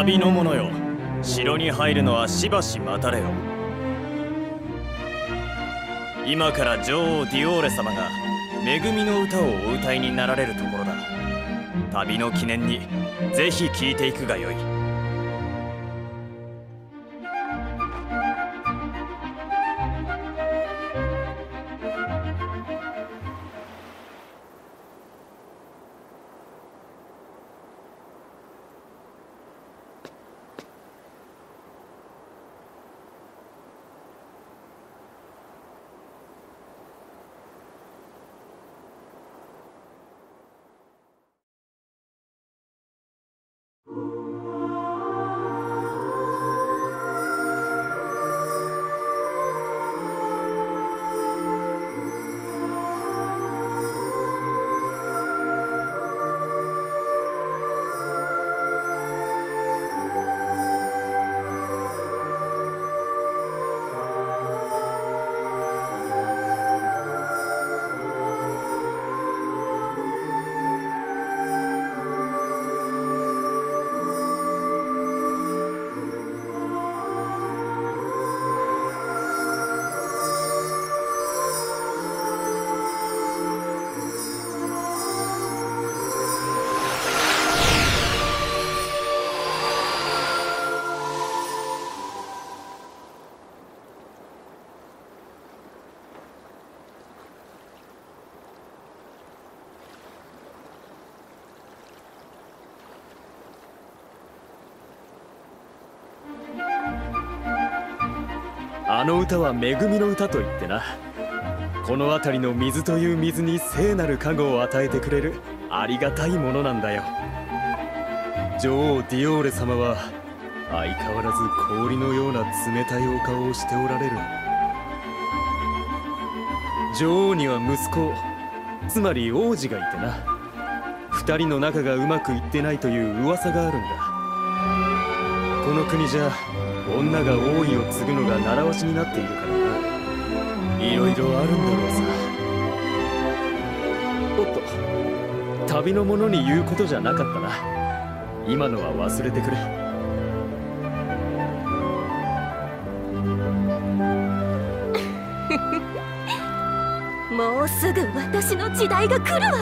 旅の者よ、城に入るのはしばし待たれよ。今から女王ディオーレ様が恵みの歌をお歌いになられるところだ。旅の記念にぜひ聴いていくがよい。 あの歌は恵みの歌といってな、この辺りの水という水に聖なる加護を与えてくれるありがたいものなんだよ。女王ディオーレ様は相変わらず氷のような冷たいお顔をしておられる。女王には息子、つまり王子がいてな、二人の仲がうまくいってないという噂があるんだ。この国じゃ女が王位を継ぐのが習わしになっているからな。いろいろあるんだろうさ。おっと、旅の者に言うことじゃなかったな。今のは忘れてくれ。 もうすぐ私の時代が来るわ。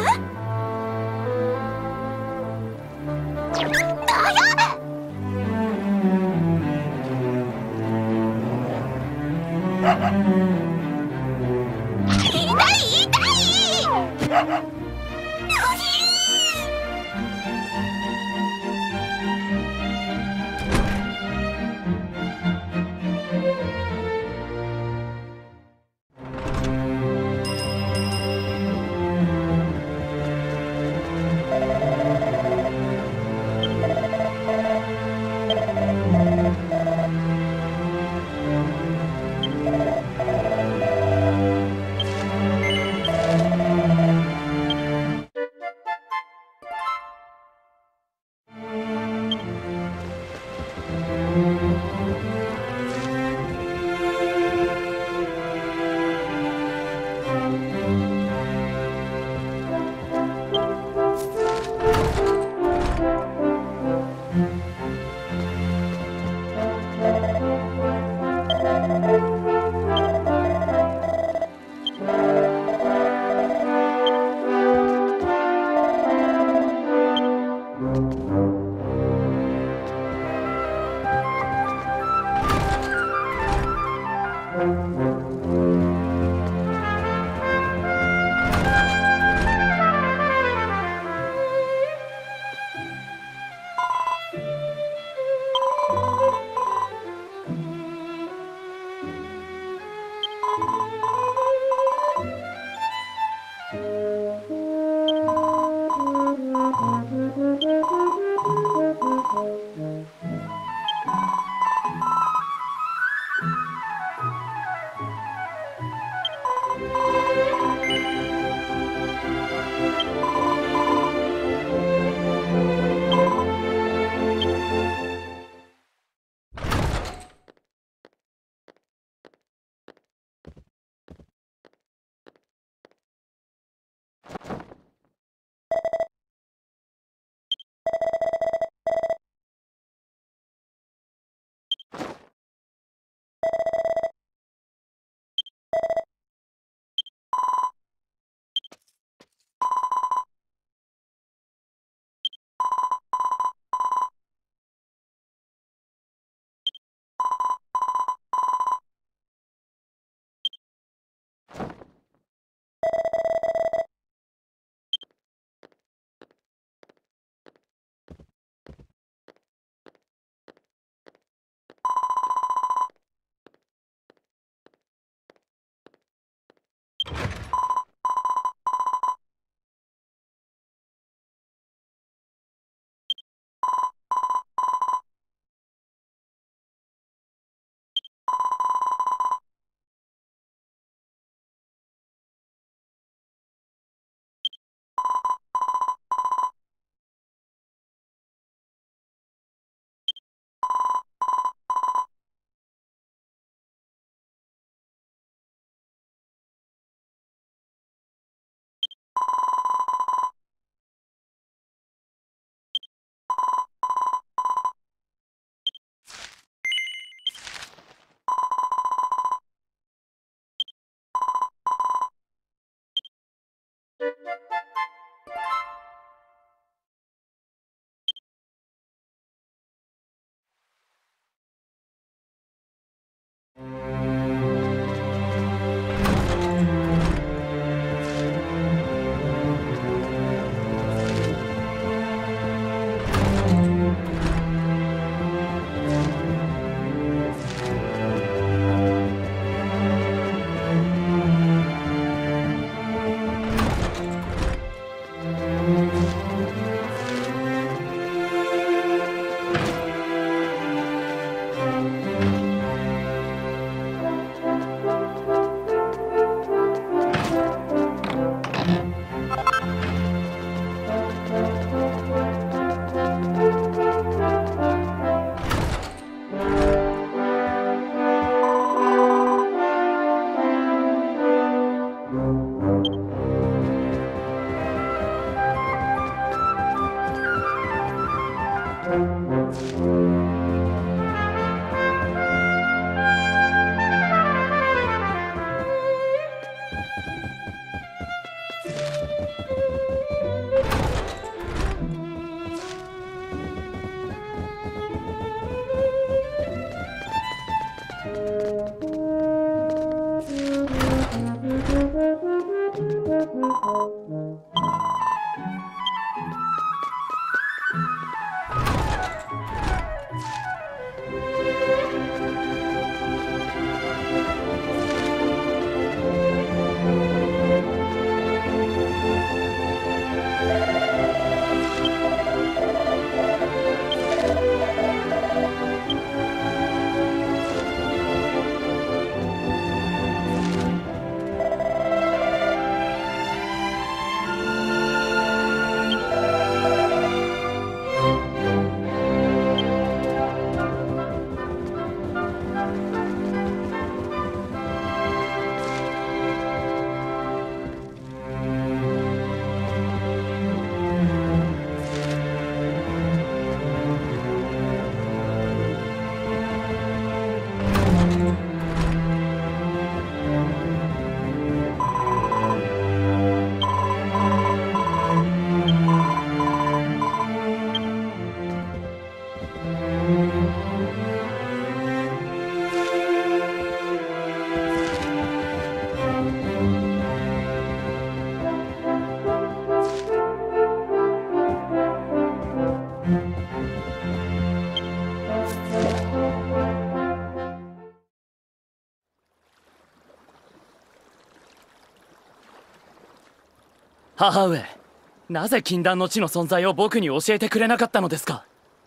母上、なぜ禁断の地の存在を僕に教えてくれなかったのですか？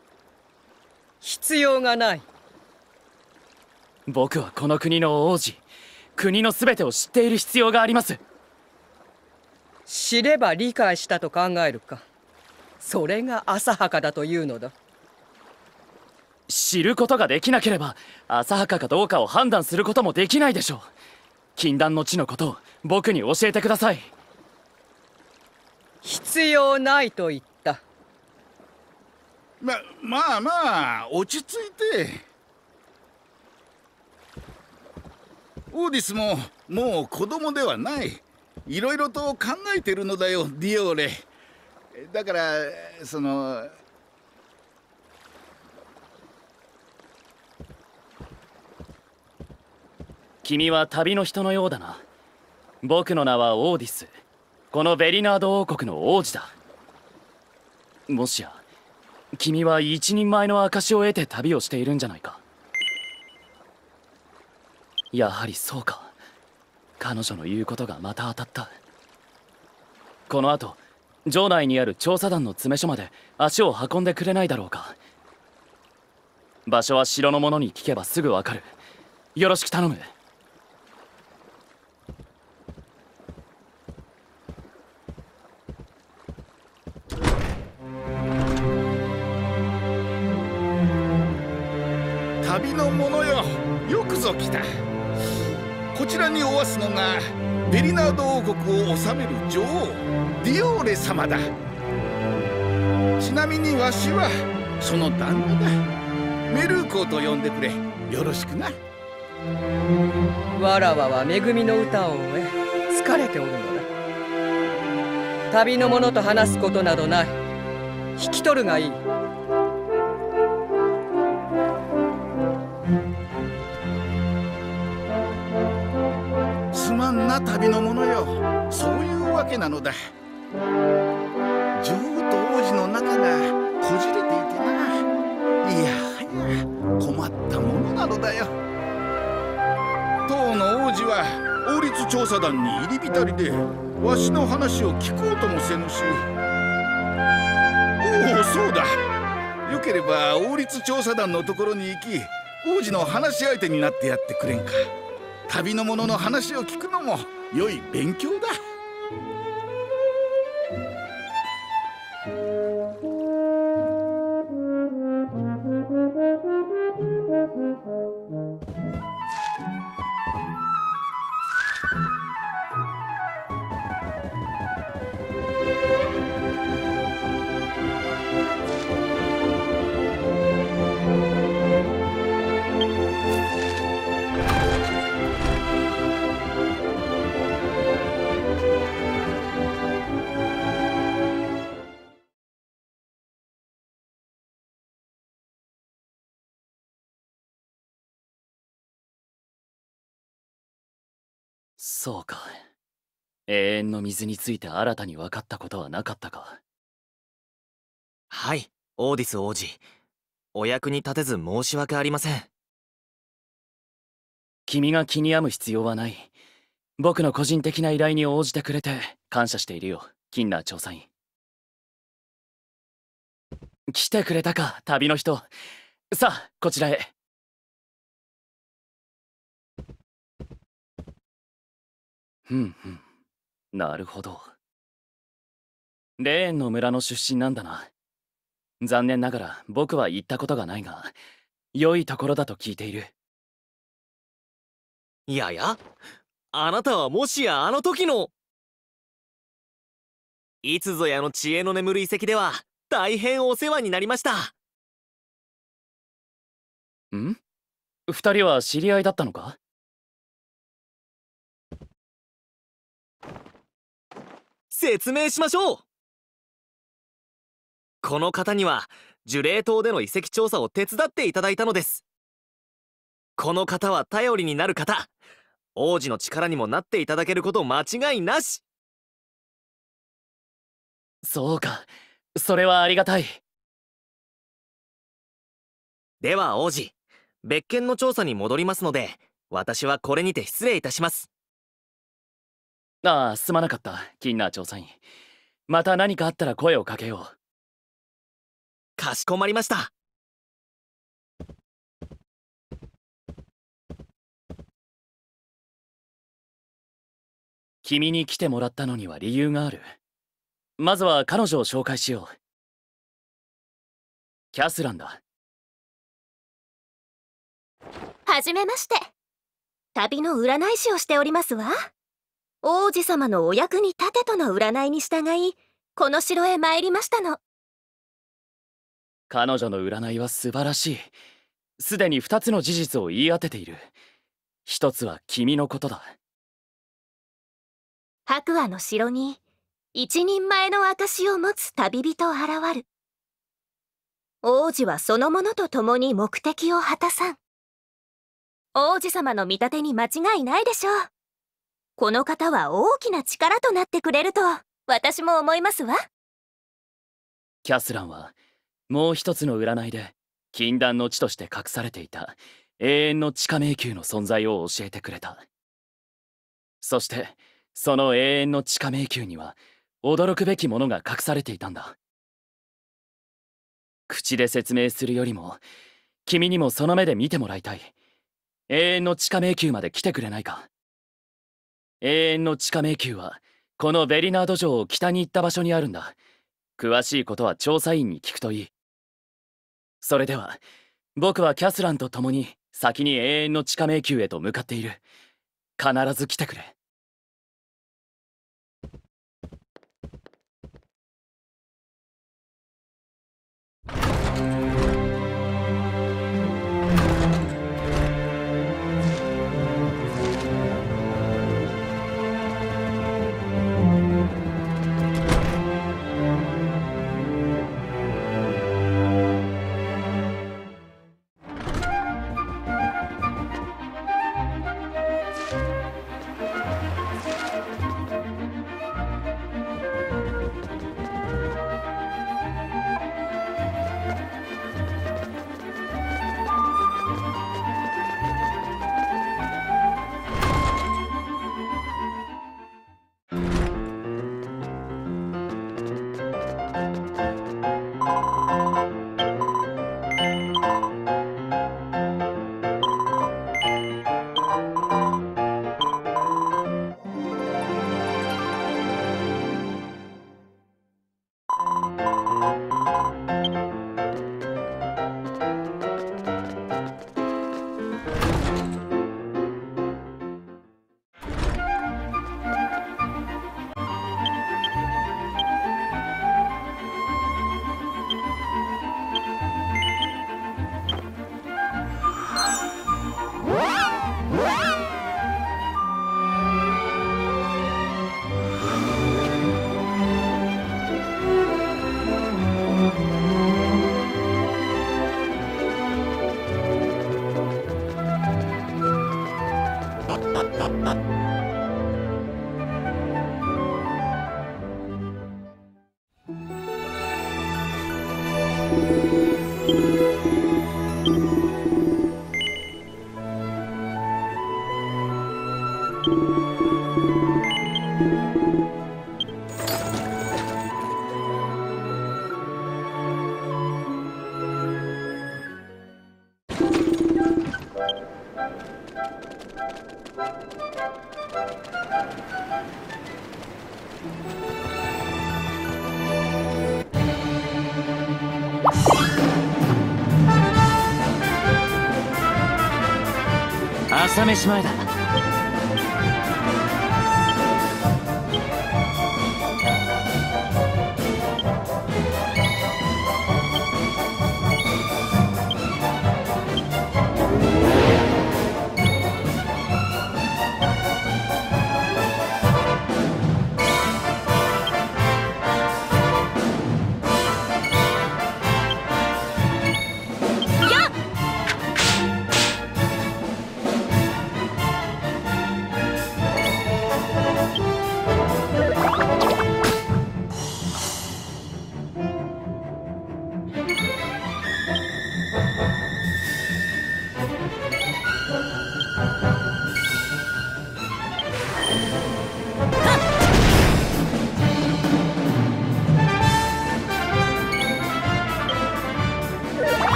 必要がない。 僕はこの国の王子、国の全てを知っている必要があります。 知れば理解したと考えるか。それが浅はかだというのだ。 知ることができなければ浅はかかどうかを判断することもできないでしょう。禁断の地のことを僕に教えてください。 必要ないと言った。 まあ落ち着いて。オーディスももう子供ではない。いろいろと考えてるのだよ、ディオーレ。だから君は旅の人のようだな。僕の名はオーディス。このベリナード王国の王子だ。もしや君は一人前の証を得て旅をしているんじゃないか。やはりそうか。彼女の言うことがまた当たった。この後城内にある調査団の詰め所まで足を運んでくれないだろうか。場所は城の者に聞けばすぐわかる。よろしく頼む。 旅の者よ、よくぞ来た。こちらにおわすのがベリナード王国を治める女王ディオーレ様だ。ちなみにわしはその旦那だ。メルーコと呼んでくれ。よろしくな。 わらわは恵みの歌を終え疲れておるのだ。旅の者と話すことなどない。引き取るがいい。 すまんな、旅の者よ。そういうわけなのだ。女王と王子の仲がこじれていてな。いやはや困ったものなのだよ。当の王子は王立調査団に入り浸りでわしの話を聞こうともせぬし。おお、そうだ。よければ王立調査団のところに行き王子の話し相手になってやってくれんか。旅の者の話を聞くのも良い勉強だ。 そうか。永遠の水について新たに分かったことはなかったか。 はい、オーディス王子。お役に立てず申し訳ありません。 君が気に病む必要はない。僕の個人的な依頼に応じてくれて感謝しているよ、キンナー調査員。来てくれたか、旅の人。さあ、こちらへ。なるほど。レーンの村の出身なんだな。残念ながら僕は行ったことがないが、良いところだと聞いている。 いやや、あなたはもしやあの時のいつぞやの知恵の眠る遺跡では大変お世話になりました。 ん？二人は知り合いだったのか？ 説明しましょう。この方には呪霊島での遺跡調査を手伝っていただいたのです。この方は頼りになる方、王子の力にもなっていただけること間違いなし。 そうか、それはありがたい。 では王子、別件の調査に戻りますので、私はこれにて失礼いたします。 ああ、すまなかった、キンナー調査員。また何かあったら声をかけよう。 かしこまりました。 君に来てもらったのには理由がある。まずは彼女を紹介しよう。キャスランだ。 はじめまして。旅の占い師をしておりますわ。王子様のお役に立てとの占いに従い、この城へ参りましたの。 彼女の占いは素晴らしい。すでに2つの事実を言い当てている。一つは君のことだ。 白亜の城に一人前の証を持つ旅人現る。王子はその者と共に目的を果たさん。王子様の見立てに間違いないでしょう。この方は大きな力となってくれると私も思いますわ。 キャスランはもう一つの占いで禁断の地として隠されていた永遠の地下迷宮の存在を教えてくれた。そしてその永遠の地下迷宮には驚くべきものが隠されていたんだ。口で説明するよりも君にもその目で見てもらいたい。永遠の地下迷宮まで来てくれないか。永遠の地下迷宮はこのベリナード城を北に行った場所にあるんだ。詳しいことは調査員に聞くといい。それでは僕はキャスランと共に先に永遠の地下迷宮へと向かっている。必ず来てくれ。 朝飯前だ。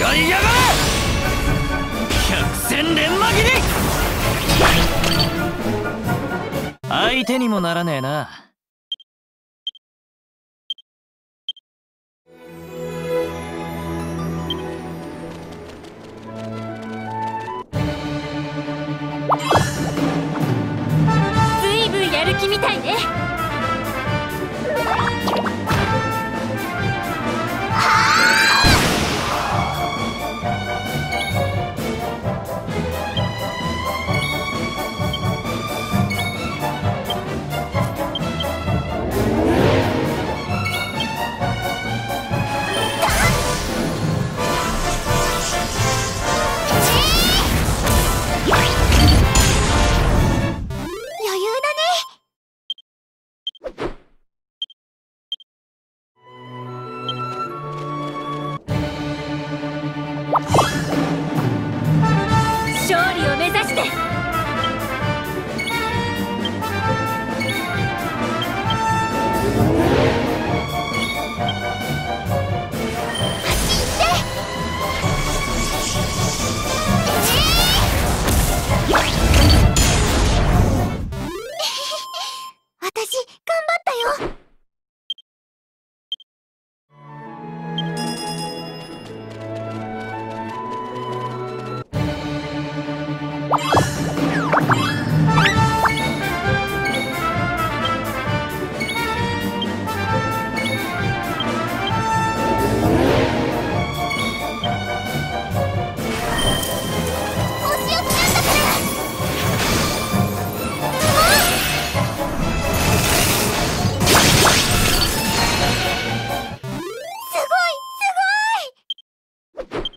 らいやがれ。百戦錬磨切り。相手にもならねえな。 ずいぶんやる気みたいね。余裕だね。勝利を目指して。私頑張ったよ。星をつかんだから。すごいすごい。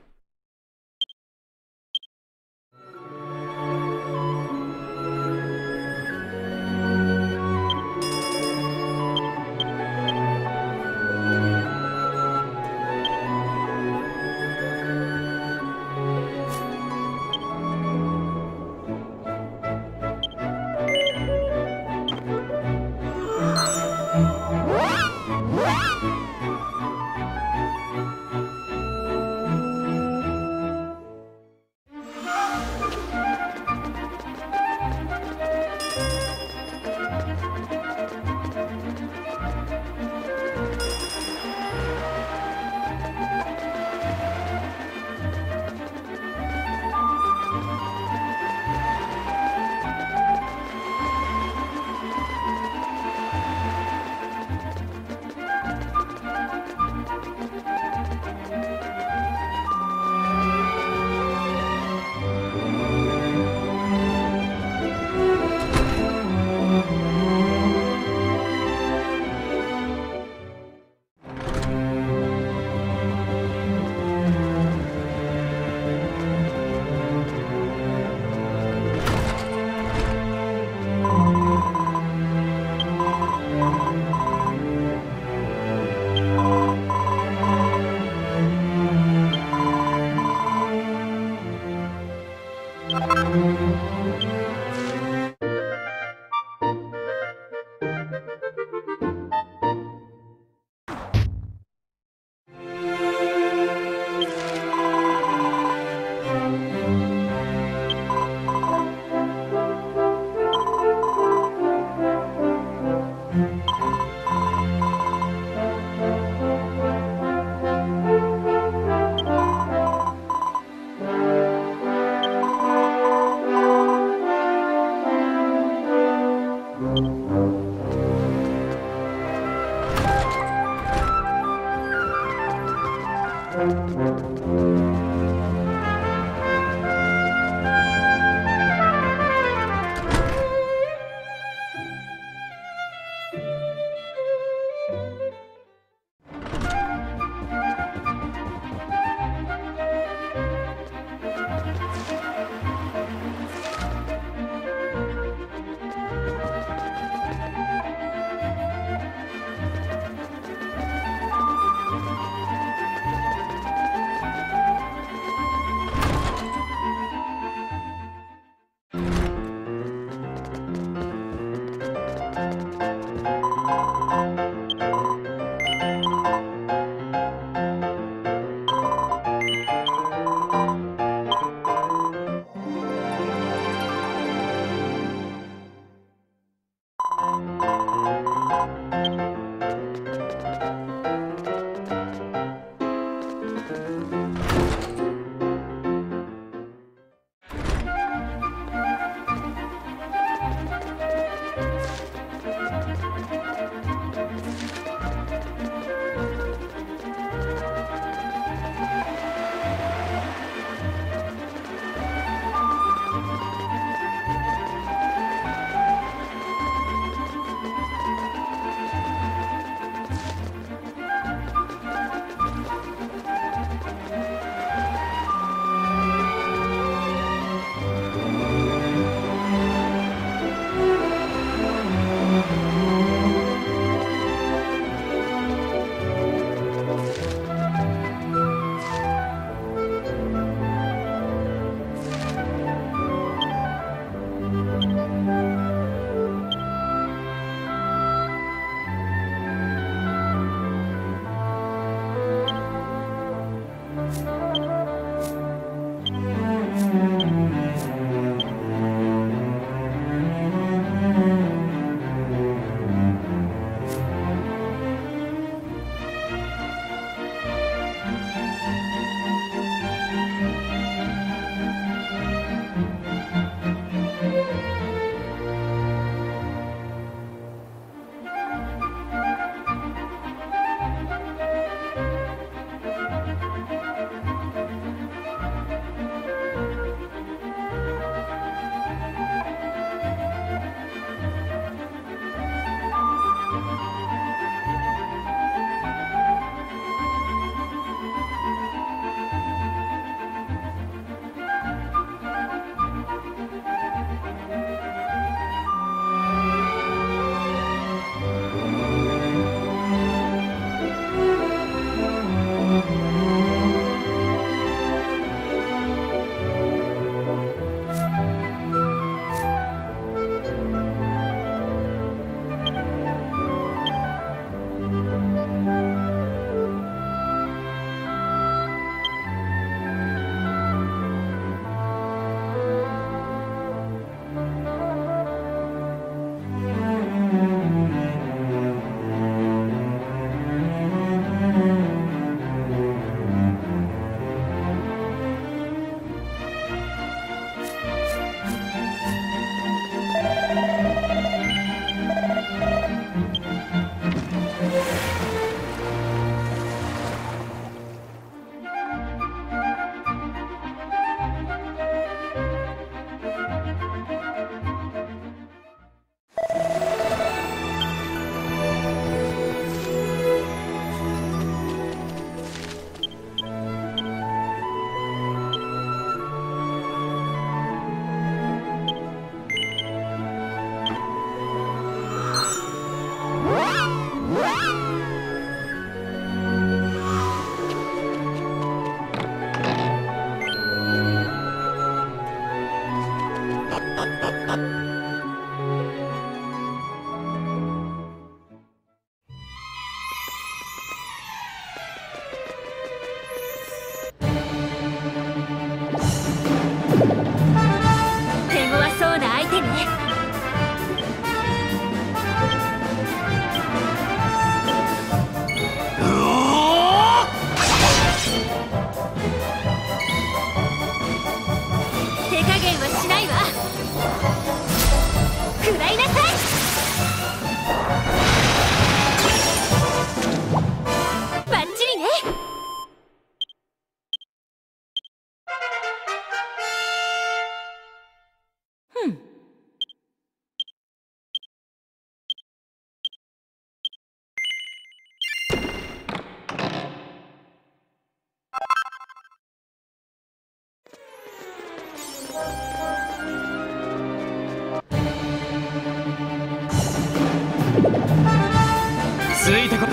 ついてこ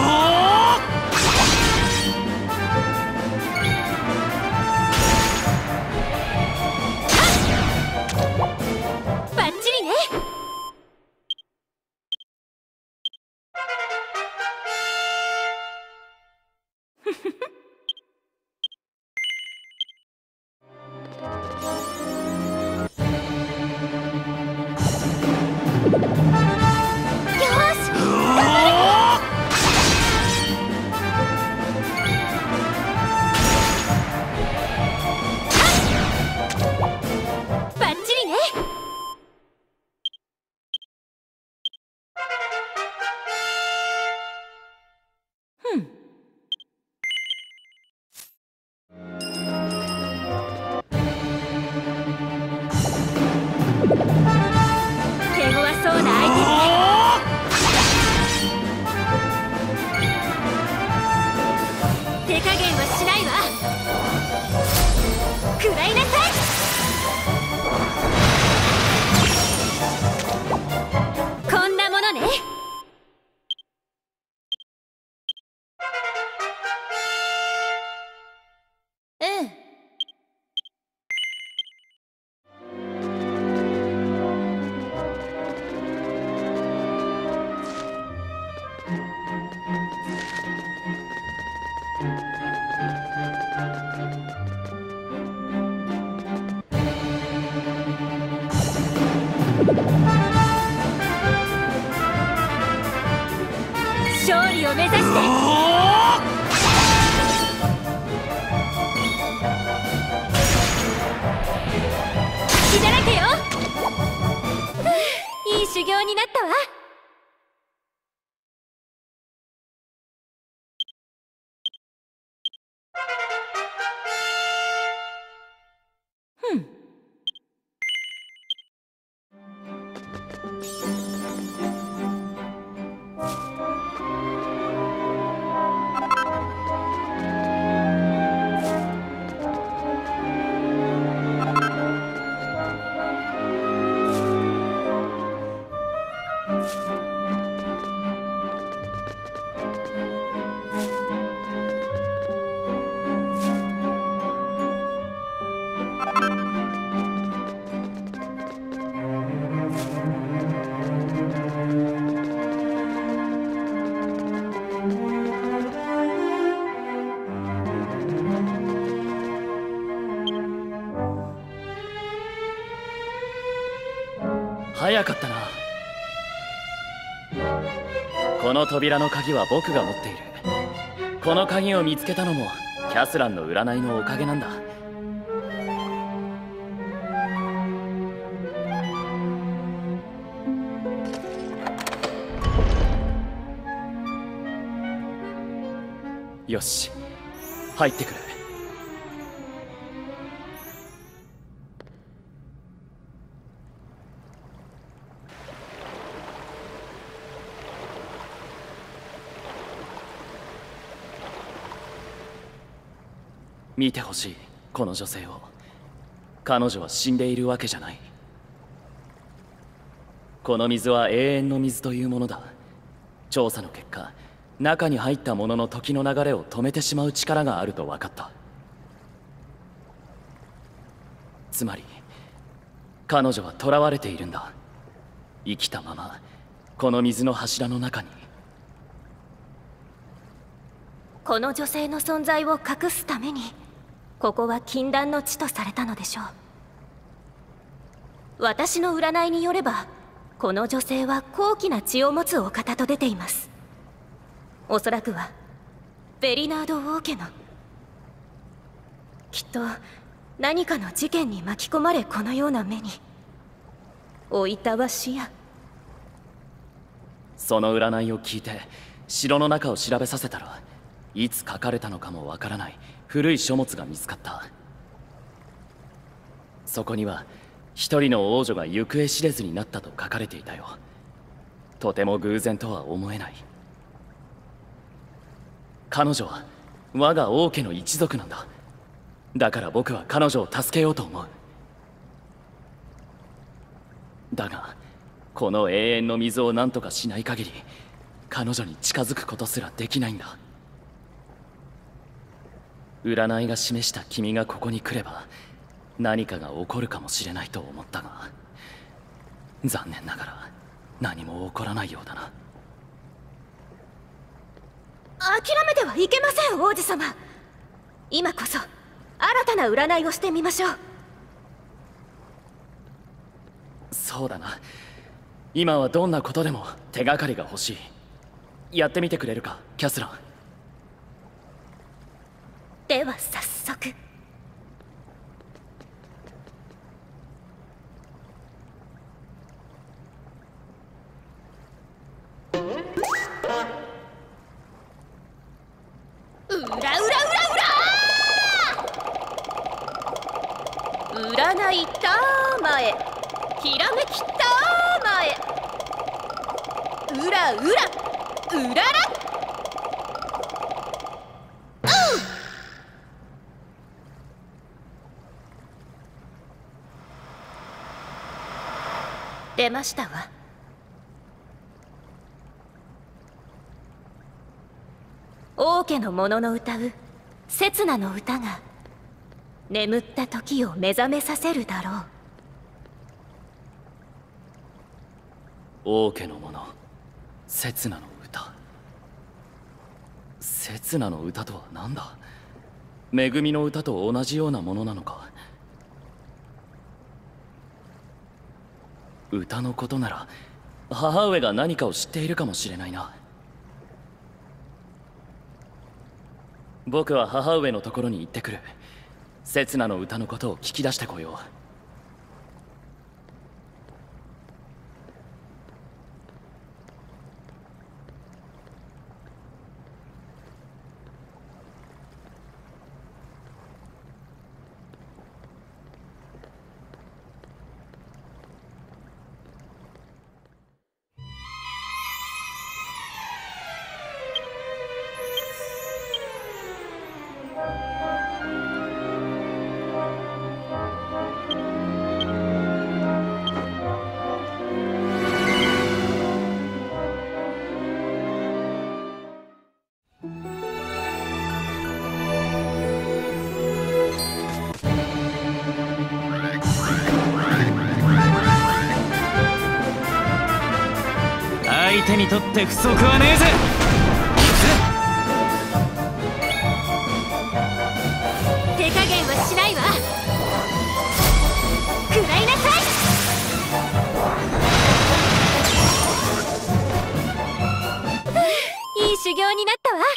バッチリね。手強そうな相手ね。手加減はしないわ。食らいなさい。こんなものね。うん。勝利を目指して。血だらけよ。いい修行になったわ。 早かったな。この扉の鍵は僕が持っている。この鍵を見つけたのもキャスランの占いのおかげなんだ。よし、入ってくる。見てほしい、この女性を。彼女は死んでいるわけじゃない。この水は永遠の水というものだ。調査の結果、中に入ったものの時の流れを止めてしまう力があると分かった。つまり彼女は囚われているんだ。生きたままこの水の柱の中に。 この女性の存在を隠すためにここは禁断の地とされたのでしょう。私の占いによればこの女性は高貴な血を持つお方と出ています。おそらくはベリナード王家の。きっと何かの事件に巻き込まれこのような目に。おいたわしや。 その占いを聞いて城の中を調べさせたら、いつ書かれたのかもわからない古い書物が見つかった。そこには一人の王女が行方知れずになったと書かれていたよ。とても偶然とは思えない。彼女は我が王家の一族なんだ。だから僕は彼女を助けようと思う。だがこの永遠の水を何とかしない限り彼女に近づくことすらできないんだ。占いが示した君がここに来れば何かが起こるかもしれないと思ったが、残念ながら何も起こらないようだな。 諦めてはいけません、王子様。今こそ新たな占いをしてみましょう。 そうだな。今はどんなことでも手がかりが欲しい。やってみてくれるか、キャスラン。 では早速。占いたまえ、ひらめきたまえ、うらうらうらら。出ましたわ。王家の者の歌う刹那の歌が眠った時を目覚めさせるだろう。 王家の者、刹那の歌。刹那の歌とは何だ。恵みの歌と同じようなものなのか。歌のことなら母上が何かを知っているかもしれないな。僕は母上のところに行ってくる。刹那の歌のことを聞き出してこよう。 相手にとって不足はねえぜ。 手加減はしないわ。食らいなさい。いい修行になったわ。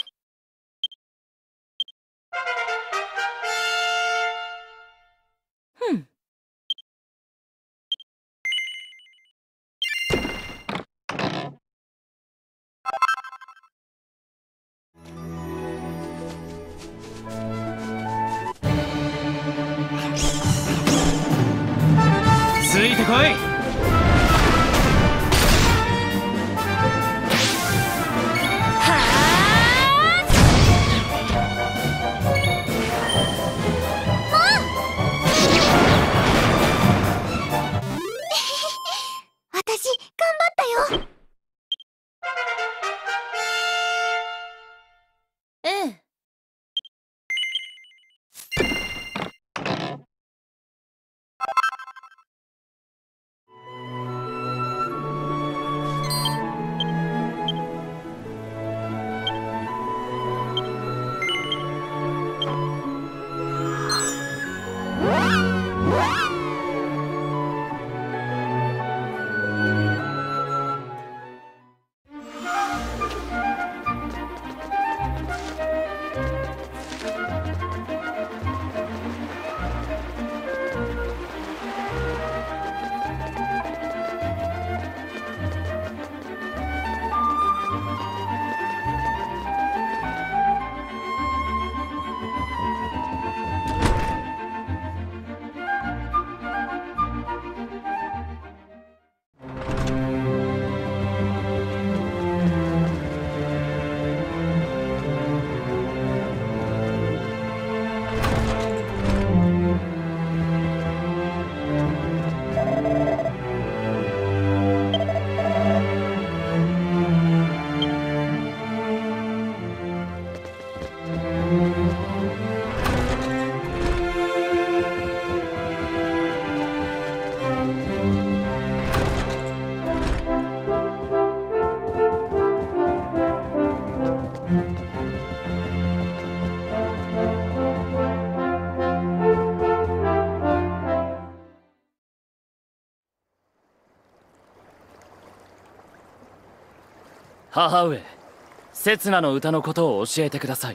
母上、刹那の歌のことを教えてください。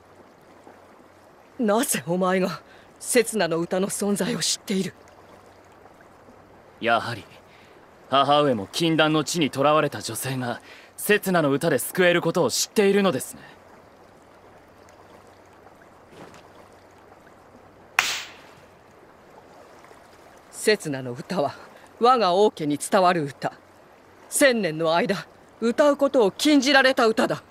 なぜお前が刹那の歌の存在を知っている？ やはり母上も禁断の地に囚われた女性が刹那の歌で救えることを知っているのですね。 刹那の歌は我が王家に伝わる歌。千年の間歌うことを禁じられた歌だ。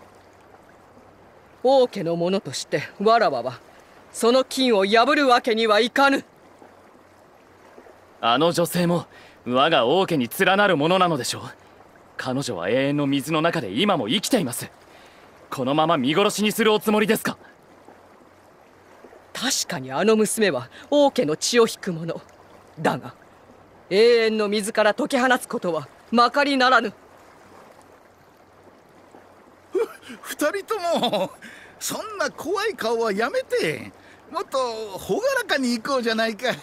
王家の者としてわらわはその禁を破るわけにはいかぬ。 あの女性も我が王家に連なるものなのでしょう。彼女は永遠の水の中で今も生きています。このまま見殺しにするおつもりですか？ 確かにあの娘は王家の血を引く者だが、永遠の水から解き放つことはまかりならぬ。 二人ともそんな怖い顔はやめて、もっと朗らかに行こうじゃないか。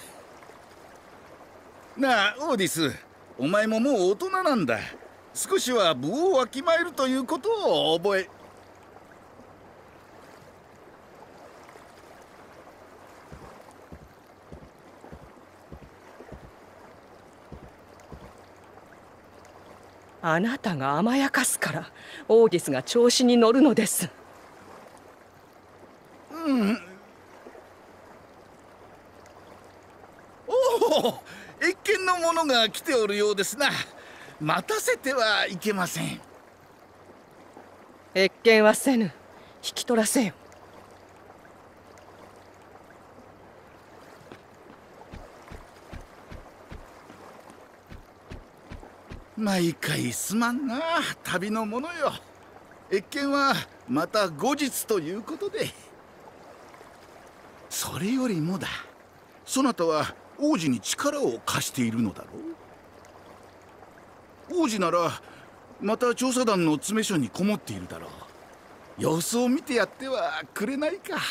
なあオーディス、お前ももう大人なんだ。少しは武をわきまえるということを覚え。 あなたが甘やかすからオーディスが調子に乗るのです。 おお、謁見の者が来ておるようですな。待たせてはいけません。 謁見はせぬ。引き取らせよ。 毎回すまんな、旅の者よ。謁見はまた後日ということで。それよりもだ、そなたは王子に力を貸しているのだろう。王子ならまた調査団の詰め所にこもっているだろう。様子を見てやってはくれないか。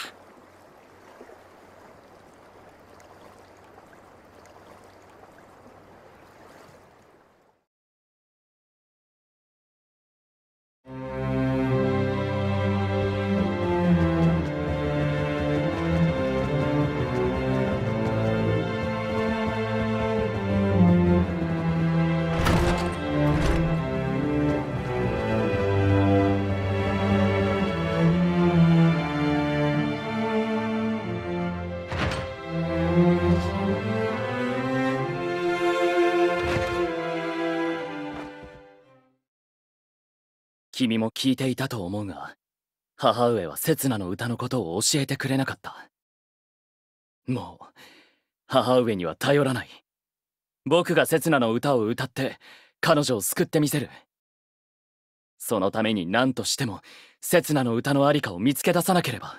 君も聞いていたと思うが、母上は刹那の歌のことを教えてくれなかった。もう母上には頼らない。僕が刹那の歌を歌って彼女を救ってみせる。そのために何としても刹那の歌のありかを見つけ出さなければ。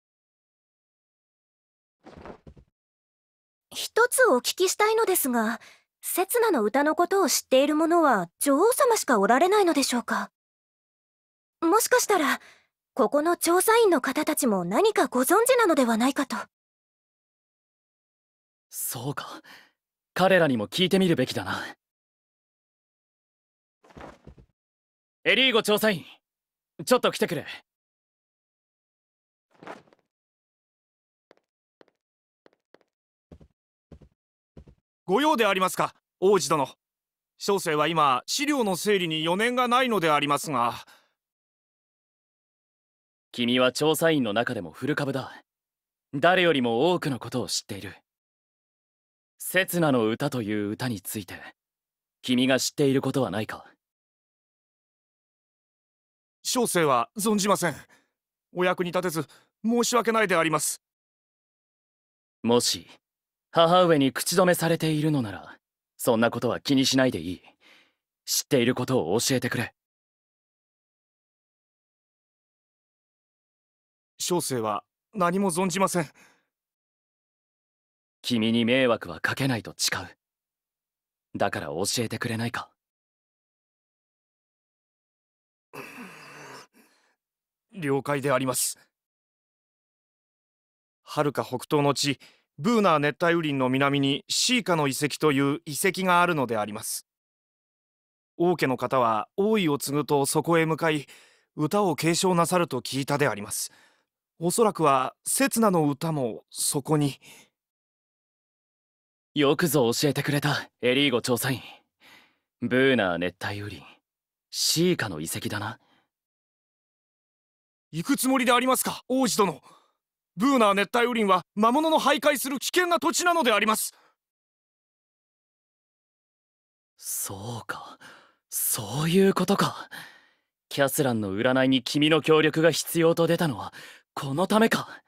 一つお聞きしたいのですが、刹那の歌のことを知っている者は女王様しかおられないのでしょうか？もしかしたらここの調査員の方たちも何かご存知なのではないかと。 そうか、彼らにも聞いてみるべきだな。エリーゴ調査員、ちょっと来てくれ。 ご用でありますか、王子殿。小生は今資料の整理に余念がないのでありますが。 君は調査員の中でも古株だ。誰よりも多くのことを知っている。刹那の歌という歌について君が知っていることはないか？ 小生は存じません。お役に立てず申し訳ないであります。 もし母上に口止めされているのなら、そんなことは気にしないでいい。知っていることを教えてくれ。 小生は何も存じません。 君に迷惑はかけないと誓う。だから教えてくれないか？ 了解であります。遥か北東の地ブーナー熱帯雨林の南にシーカの遺跡という遺跡があるのであります。 王家の方は王位を継ぐとそこへ向かい歌を継承なさると聞いたであります。おそらくは刹那の歌もそこに。 よくぞ教えてくれた、エリーゴ調査員。ブーナー熱帯雨林シーカの遺跡だな。 行くつもりでありますか、王子殿。ブーナー熱帯雨林は魔物の徘徊する危険な土地なのであります。 そうか、そういうことか。キャスランの占いに君の協力が必要と出たのはこのためか。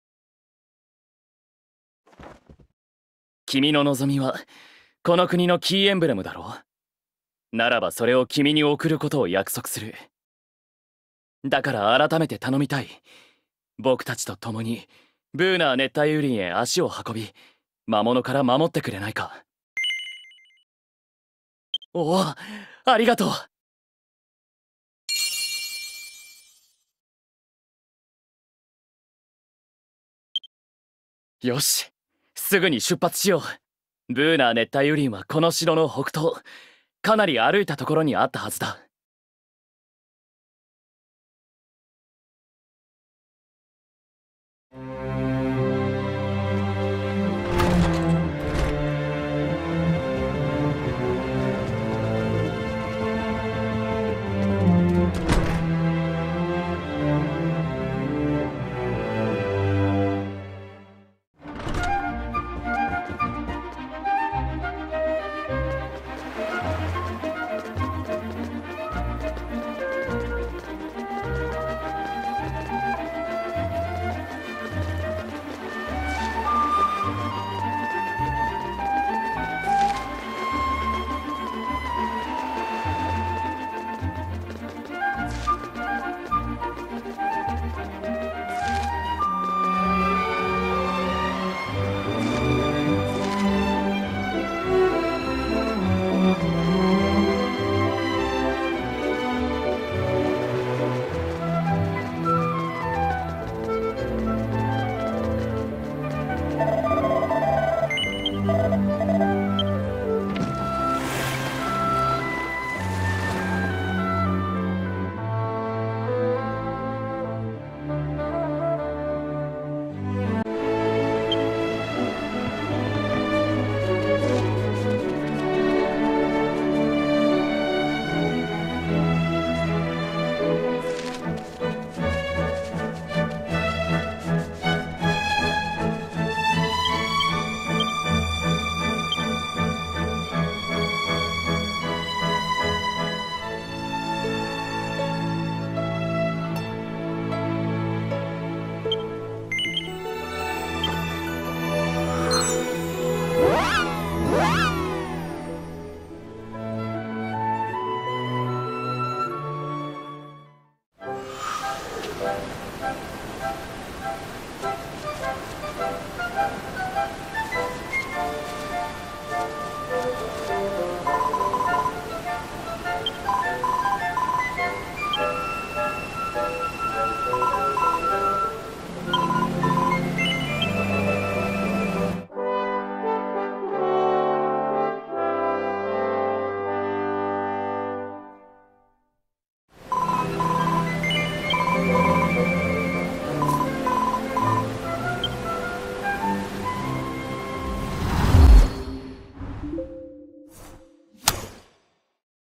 君の望みはこの国のキーエンブレムだろう。ならばそれを君に送ることを約束する。だから改めて頼みたい。僕たちと共にブーナー熱帯雨林へ足を運び、魔物から守ってくれないか。おお、ありがとう。よし、すぐに出発しよう。ブーナー熱帯雨林はこの城の北東、かなり歩いたところにあったはずだ。